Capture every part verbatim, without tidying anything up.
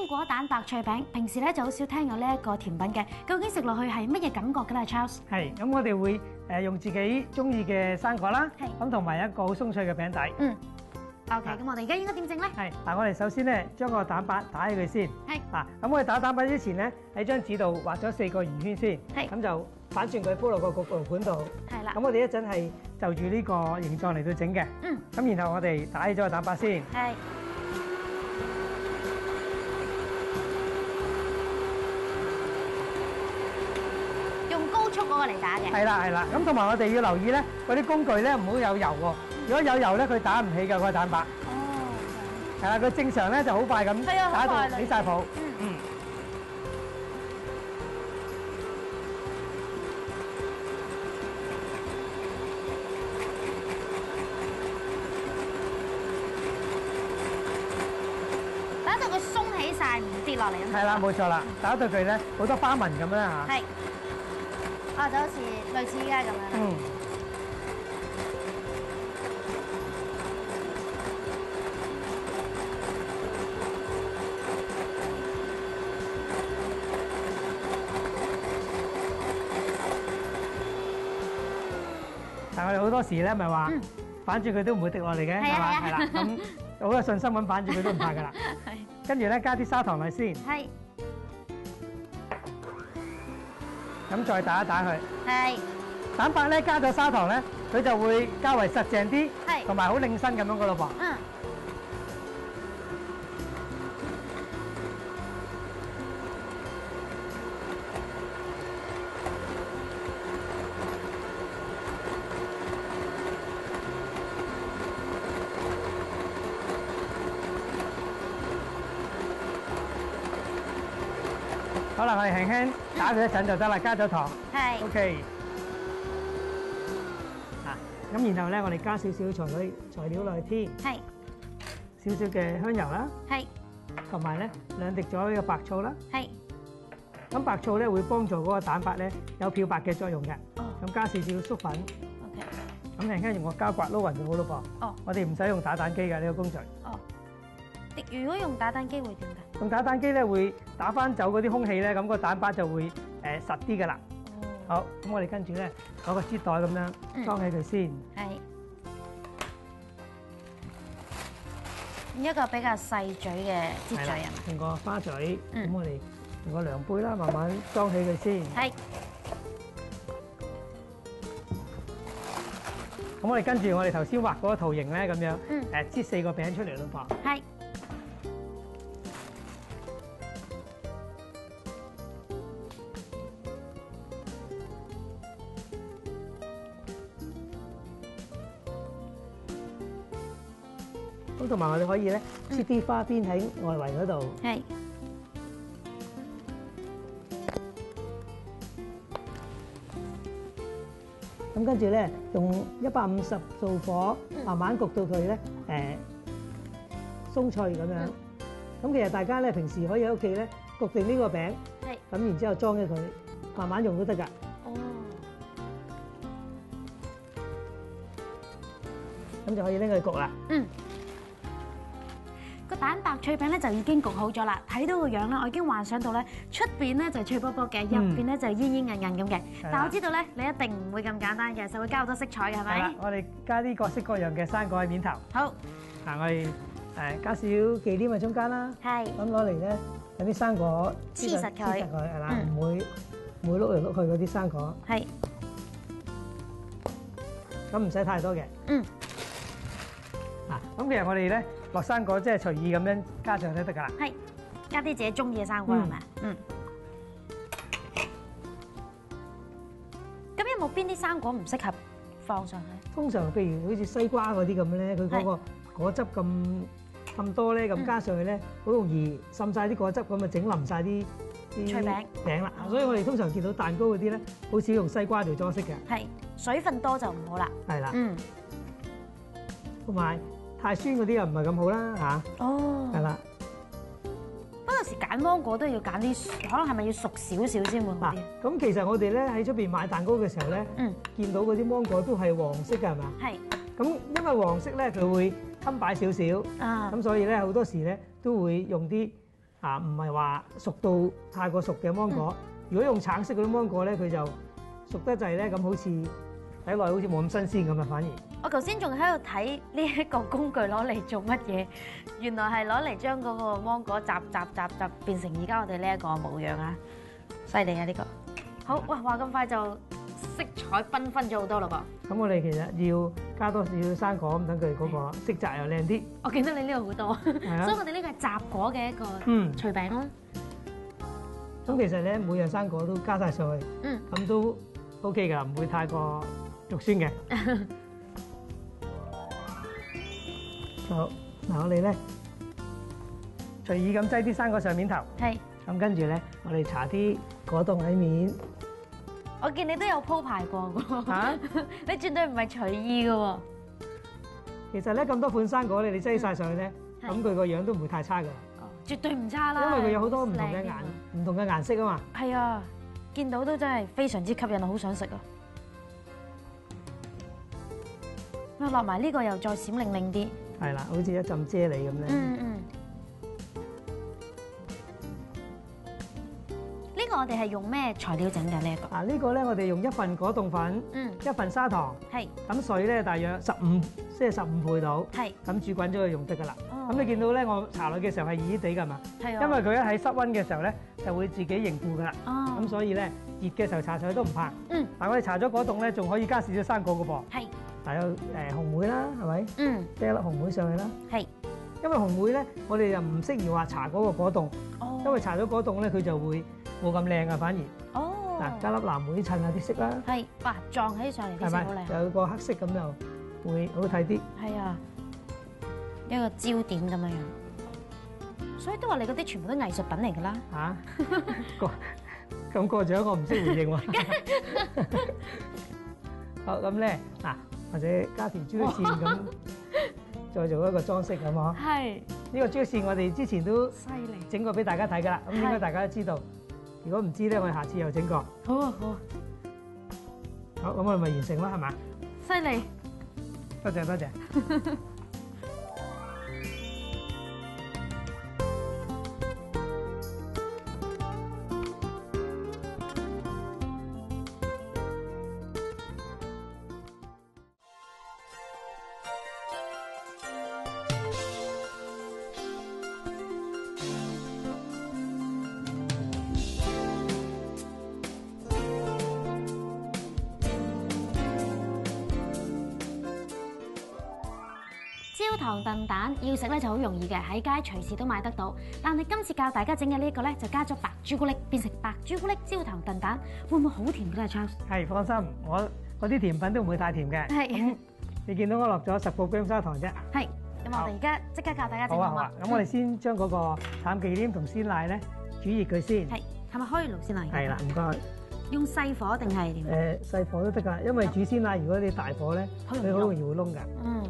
果蛋白脆餅，平時咧就好少聽有呢一個甜品嘅，究竟食落去係乜嘢感覺㗎啦 ，Charles？ 係，咁我哋會誒用自己中意嘅生果啦， 係， 咁同埋一個好鬆脆嘅餅底。 嗯。OK，咁我哋而家應該點整咧？ 係，嗱，我哋首先咧將個蛋白打起佢先。 係。 嗱，咁我哋打蛋白之前咧，喺張紙度畫咗四個圓圈先。 係。 咁就反轉佢鋪落個焗爐盤度。 係啦。 咁我哋一陣係就住呢個形狀嚟到整嘅。 嗯。 咁然後我哋打起咗個蛋白先。 係。用高速嗰個嚟打嘅。 係啦係啦，咁同埋我哋要留意咧，嗰啲工具咧唔好有油喎。如果有油咧，佢打唔起㗎個蛋白。 哦。 係啦，佢正常咧就好快咁打到起晒泡。 嗯嗯。 打到佢鬆起晒，唔跌落嚟咁。 係啦，冇錯啦，打到佢咧好多花紋咁啦嚇。 係。啊，就好似類似依家咁樣。 嗯。但係我哋好多時咧，咪話反轉佢都唔會滴落嚟嘅，係嘛？係啦，咁好有信心咁反轉佢都唔怕噶啦。係。跟住咧加啲砂糖落先。係。咁再打一打佢。係。蛋白咧加咗砂糖咧，佢就會較為實淨啲，係，同埋好擰身咁樣噶咯噃。嗯。好啦，我哋輕輕打佢一陣就得啦，加咗糖。係。OK。啊，咁然後咧，我哋加少少材料材料落去添。係。少少嘅香油啦。係。同埋咧兩滴咗呢個白醋啦。係。咁白醋咧會幫助嗰個蛋白咧有漂白嘅作用嘅。哦。咁加少少粟粉。OK。咁輕輕用個膠刮撈勻就好咯噃。哦。我哋唔使用打蛋機㗎呢個工序。哦。 如果用打蛋機會點㗎？ 用打蛋機咧會打翻走嗰啲空氣咧，咁個蛋白就會誒實啲噶啦。哦。好，咁我哋跟住咧攞個紙袋咁樣裝起佢先。係。用一個比較細嘴嘅紙嘴啊。用個花嘴。咁我哋用個量杯啦，慢慢裝起佢先。係。咁我哋跟住我哋頭先畫嗰個圖形咧，咁樣誒擠四個餅出嚟咯噃。係。咁同埋我哋可以咧切啲花邊喺外圍嗰度。係。咁跟住咧，用一百五十度火慢慢焗到佢咧誒鬆脆咁樣。咁其實大家咧平時可以喺屋企咧焗定呢個餅。係。咁然之後裝咗佢，慢慢用都得㗎。哦。咁就可以拎佢焗啦。嗯。個蛋白脆餅咧就已經焗好咗啦，睇到個樣咧，我已經幻想到咧出邊咧就脆卜卜嘅，入邊咧就煙煙韌韌咁嘅。但我知道咧，你一定唔會咁簡單嘅，就會加好多色彩嘅，係咪？係啦，我哋加啲各式各樣嘅生果喺面頭。好，嗱我哋誒加少忌廉喺中間啦。係。咁攞嚟咧，有啲生果黐實佢，黐實佢係啦，唔會唔會碌嚟碌去嗰啲生果。係。咁唔使太多嘅。嗯。嗱，咁其實我哋咧落生果即係隨意咁樣加上都得㗎啦。係，加啲自己中意嘅生果係咪？嗯。咁有冇邊啲生果唔適合放上去？通常譬如好似西瓜嗰啲咁咧，佢嗰個果汁咁咁多咧，咁加上去咧，好容易滲曬啲果汁，咁啊整腍曬啲啲脆餅餅啦。所以我哋通常見到蛋糕嗰啲咧，好少用西瓜做裝飾嘅。係，水分多就唔好啦。係啦。嗯。同埋太酸嗰啲又唔係咁好啦嚇。哦。係啦。不過有時揀芒果都要揀啲，可能係咪要熟少少先會好啲？咁其實我哋咧喺出邊買蛋糕嘅時候咧，嗯，見到嗰啲芒果都係黃色㗎係嘛？係。咁因為黃色咧，佢會襟擺少少，啊，咁所以咧好多時咧都會用啲啊，唔係話熟到太過熟嘅芒果。如果用橙色嗰啲芒果咧，佢就熟得滯咧，咁好似睇落好似冇咁新鮮咁啊，反而。 我頭先仲喺度睇呢一個工具攞嚟做乜嘢？原來係攞嚟將嗰個芒果雜雜雜雜變成而家我哋呢一個模樣啊！犀利啊呢個！好哇，話咁快就色彩繽紛咗好多嘞噃！ 咁我哋其實要加多少少生果，咁等佢嗰個色澤又靚啲。 我見到你呢度好多， 係啊， 所以我哋呢個係雜果嘅一個脆餅咯。 咁其實咧，每樣生果都加晒上去， 嗯， 咁都 OK 㗎，唔會太過肉酸嘅。好，嗱我哋咧隨意咁擠啲生果上面頭， 係。 咁跟住咧，我哋搽啲果凍喺面。 我見你都有鋪排過㗎喎， 嚇？ 你絕對唔係隨意㗎喎。 其實咧咁多款生果咧，你擠晒上去咧，咁佢個樣都唔會太差㗎。 哦，絕對唔差啦。 因為佢有好多唔同嘅顏唔同嘅顏色啊嘛。 係啊，見到都真係非常之吸引，好想食啊！啊，落埋呢個又再閃靈靈啲。 係啦，好似一浸啫喱咁咧。 嗯嗯。呢個我哋係用咩材料整嘅呢一個？ 啊，呢個咧我哋用一份果凍粉， 嗯， 一份砂糖， 係。 咁水咧大約十五，即係十五倍到。 係。咁煮滾咗佢用得㗎啦。 哦。 咁你見到咧，我搽落嘅時候係熱熱地㗎嘛？ 係啊。 因為佢一喺室溫嘅時候咧，就會自己凝固㗎啦。 哦。 咁所以咧，熱嘅時候搽上去都唔怕。 嗯。 但係我哋搽咗果凍咧，仲可以加少少生果㗎噃。 係。 大約誒紅莓啦，係咪？ 嗯。 掟粒紅莓上去啦。 係。 因為紅莓咧，我哋又唔適宜話搽嗰個果凍。 哦。 因為搽咗果凍咧，佢就會冇咁靚啊，反而。 哦。 嗱，加粒藍莓襯下啲色啦。 係。哇，撞起上嚟啲色好靚。 有個黑色咁就會好睇啲。 係啊。一個焦點咁樣樣。所以都話你嗰啲全部都藝術品嚟㗎啦。 嚇？過咁過獎我唔識回應喎。好咁咧，嗱，或者加條豬血線咁，再做一個裝飾咁嗬。係。呢個豬血線我哋之前都犀利整過俾大家睇㗎啦，咁應該大家都知道。如果唔知咧，我哋下次又整過。好啊，好啊。好，咁我哋咪完成啦，係嘛？ 犀利。 多謝多謝。 焦糖燉蛋要食咧就好容易嘅，喺街隨時都買得到。但係今次教大家整嘅呢一個咧，就加咗白朱古力，變成白朱古力焦糖燉蛋，會唔會好甜㗎 Charles？ 係，放心，我嗰啲甜品都唔會太甜嘅。係。你見到我落咗十個 gram 砂糖啫。係。咁我哋而家即刻教大家整好嘛？咁我哋先將嗰個淡忌廉同鮮奶咧煮熱佢先。係。係咪開爐先嚟？係啦，唔該。 用細火定係點？ 誒，細火都得㗎，因為煮鮮奶如果你大火咧，佢好容易會燶㗎。嗯。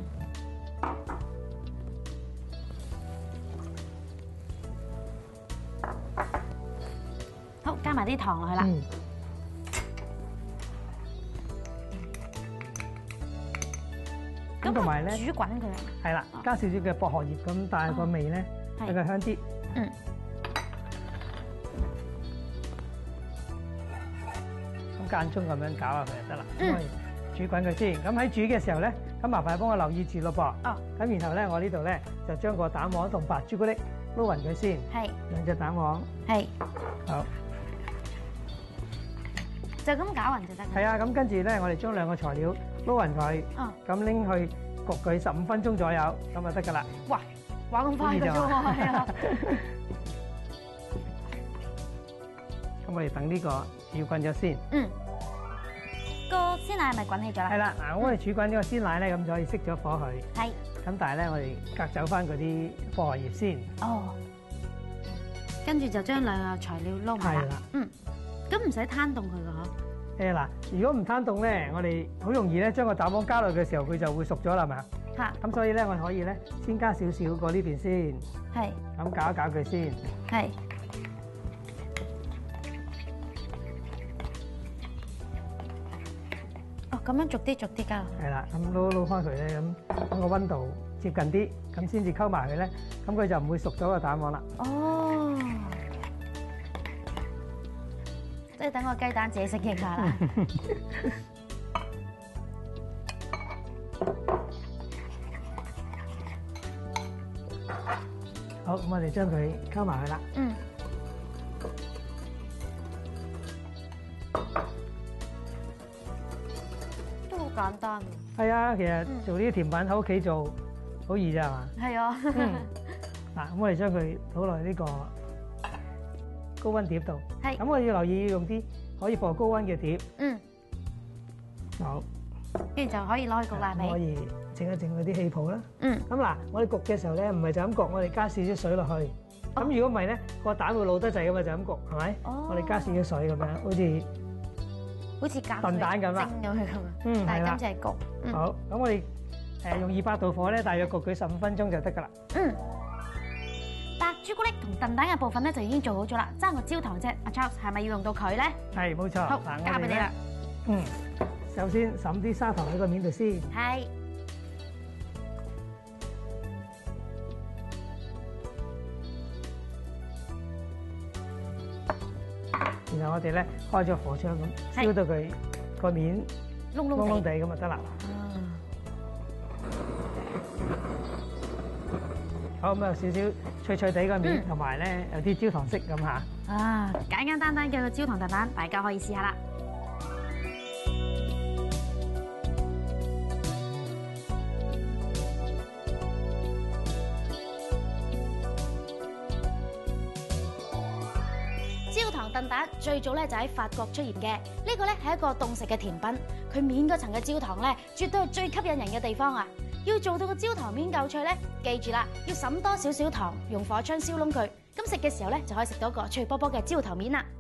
好，加埋啲糖落去啦。咁同埋咧，煮滾佢。係啦，加少少嘅薄荷葉咁，但係個味咧比較香啲。嗯。咁間中咁樣攪下佢就得啦。嗯。煮滾佢先。咁喺煮嘅時候咧，咁麻煩幫我留意住咯噃。哦。咁然後咧，我呢度咧就將個蛋黃同白朱古力撈勻佢先。係。兩隻蛋黃。係。好。就咁攪勻就得。係啊，咁跟住咧，我哋將兩個材料撈勻佢，咁拎去焗佢十五分鐘左右，咁就得㗎啦。哇，玩咁快㗎啫喎，係啊。咁我哋等呢個煮滾咗先。嗯。個鮮奶係咪滾起咗啦？係啦，嗱，我哋煮滾咗個鮮奶咧，咁就可以熄咗火佢。係。咁但係咧，我哋隔走翻嗰啲薄荷葉先。哦。跟住就將兩個材料撈埋啦。係啦。嗯。咁唔使攤凍佢㗎嗬？誒嗱，如果唔攤凍咧，我哋好容易咧將個蛋黃加落嘅時候，佢就會熟咗啦，係咪啊？嚇！咁所以咧，我哋可以咧先加少少過呢邊先。係。咁攪一攪佢先。係。哦， 咁樣逐啲逐啲加落去。 係啦，咁撈撈開佢咧，咁等個温度接近啲，咁先至溝埋佢咧，咁佢就唔會熟咗個蛋黃啦。 哦，即係等個雞蛋自己適應下啦。 好，咁我哋將佢溝埋佢啦。 嗯。都好簡單。 係啊，其實做呢啲甜品喺屋企做好易咋係嘛？ 係啊。 嗱，咁我哋將佢倒落呢個高温碟度。 係。 咁我要留意要用啲可以放高温嘅碟。 嗯。 好。 跟住就可以攞去焗啦，係咪？ 可以整一整嗰啲氣泡啦。 嗯。 咁嗱，我哋焗嘅時候咧，唔係就咁焗，我哋加少少水落去。咁如果唔係咧，個蛋會老得滯噶嘛，就咁焗，係咪？哦。我哋加少少水咁樣，好似好似夾燉蛋咁啦。 蒸咗佢咁啊。 嗯，係啦。 但係今次係焗。 好，咁我哋誒用二百度火咧，大約焗佢十五分鐘就得噶啦。 嗯。白朱古力同燉蛋嘅部分咧就已經做好咗啦，爭個焦糖啫。阿 Charles 係咪要用到佢咧？ 係，冇錯。 好，交俾你啦。 嗯。首先揼啲砂糖喺個面度先。 係。 然後我哋咧開咗火槍咁燒到佢個面燶燶燶燶地咁就得啦。好，咁有少少脆脆地個面，同埋咧有啲焦糖色咁嚇。 啊，簡簡單單嘅焦糖燉蛋，大家可以試下啦。焦糖燉蛋最早咧就喺法國出現嘅，呢個咧係一個凍食嘅甜品，佢面嗰層嘅焦糖咧絕對係最吸引人嘅地方啊！要做到個焦糖面夠脆咧，記住啦，要揼多少少糖，用火槍燒燶佢，咁食嘅時候咧就可以食到個脆波波嘅焦糖面啦。